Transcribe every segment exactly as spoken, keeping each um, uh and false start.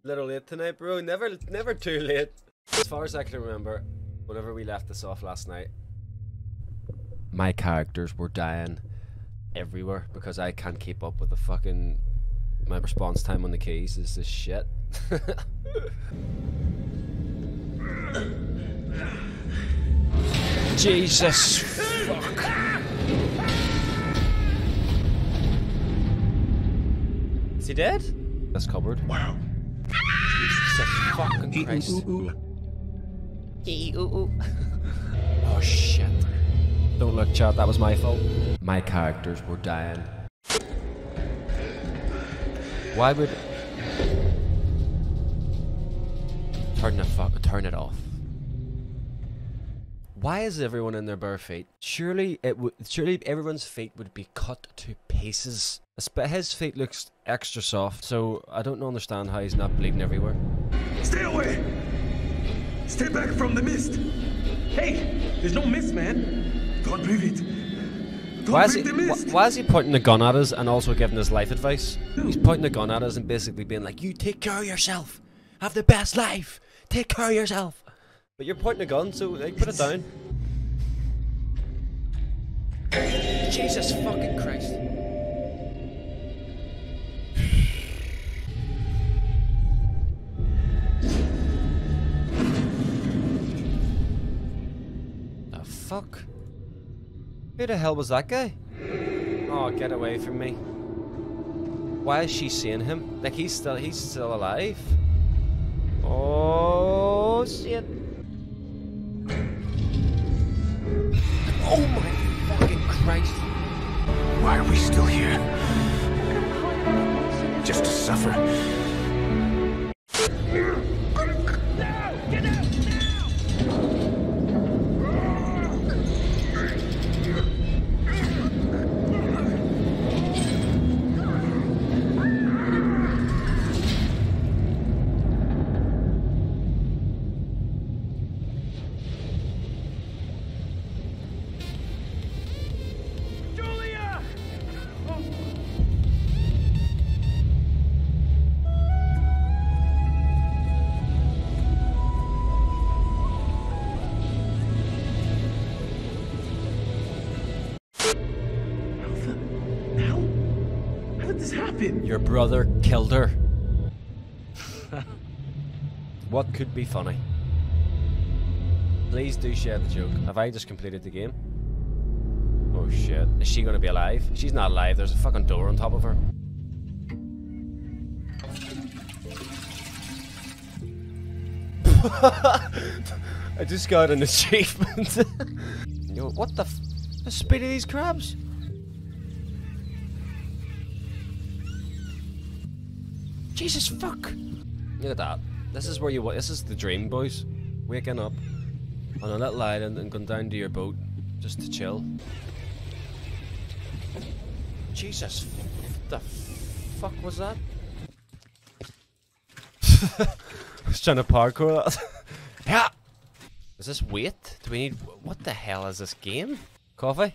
Little late tonight, bro. Never, never too late. As far as I can remember, whenever we left this off last night, my characters were dying everywhere because I can't keep up with the fucking... My response time on the keys is this shit. Jesus fuck. Is he dead? That's cupboard. Wow. Jesus fucking Christ. Ooh, ooh, ooh. Oh shit. Don't look, chat, that was my fault. My characters were dying. Why would... Turn the fuck... Turn it off. Why is everyone in their bare feet? Surely it would... Surely everyone's feet would be cut to pieces. But his feet looks extra soft, so I don't understand how he's not bleeding everywhere. Stay away! Stay back from the mist! Hey! There's no mist, man! Don't breathe it! Don't Why is, he, breathe the mist! wh why is he pointing a gun at us and also giving us life advice? He's pointing a gun at us and basically being like, you take care of yourself! Have the best life! Take care of yourself! But you're pointing a gun, so like, put it down. Jesus fucking Christ. The fuck? Who the hell was that guy? Oh, get away from me. Why is she seeing him? Like he's still he's still alive. Oh shit. Oh my fucking Christ. Why are we still here? Just to suffer? Get out Your brother killed her. What could be funny? Please do share the joke. Have I just completed the game? Oh shit. Is she gonna be alive? She's not alive. There's a fucking door on top of her. I just got an achievement. Yo, what the f- the speed of these crabs? Jesus fuck! Look at that. This is where you. This is the dream, boys. Waking up on a little island and going down to your boat just to chill. Jesus, what the fuck was that? I was trying to parkour that. Yeah. Is this weight? Do we need? What the hell is this game? Coffee?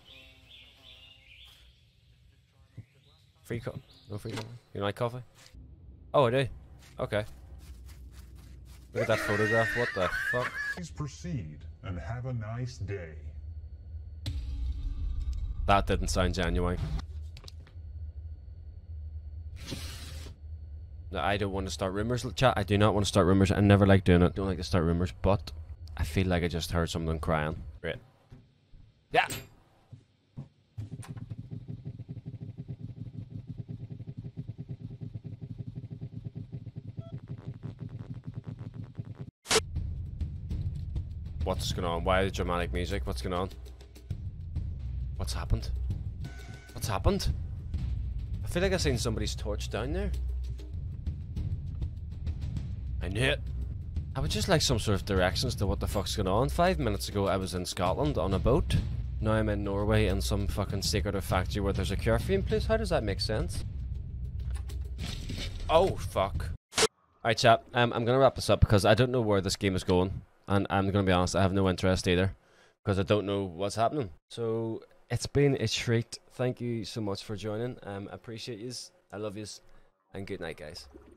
Free coffee? No free coffee. You like coffee? Oh, I do. Okay. Look at that photograph. What the fuck? Please proceed and have a nice day. That didn't sound genuine. No, I don't want to start rumors. Chat, I do not want to start rumors. I never like doing it. Don't like to start rumors, but I feel like I just heard someone crying. Great. Yeah. What's going on? Why the dramatic music? What's going on? What's happened? What's happened? I feel like I seen somebody's torch down there. I knew it. I would just like some sort of directions to what the fuck's going on. Five minutes ago I was in Scotland on a boat. Now I'm in Norway in some fucking secretive factory where there's a curfew in place. How does that make sense? Oh, fuck. Alright, chat. Um, I'm going to wrap this up because I don't know where this game is going. And I'm going to be honest, I have no interest either. Because I don't know what's happening. So, it's been a treat. Thank you so much for joining. Um, I appreciate yous. I love yous. And good night, guys.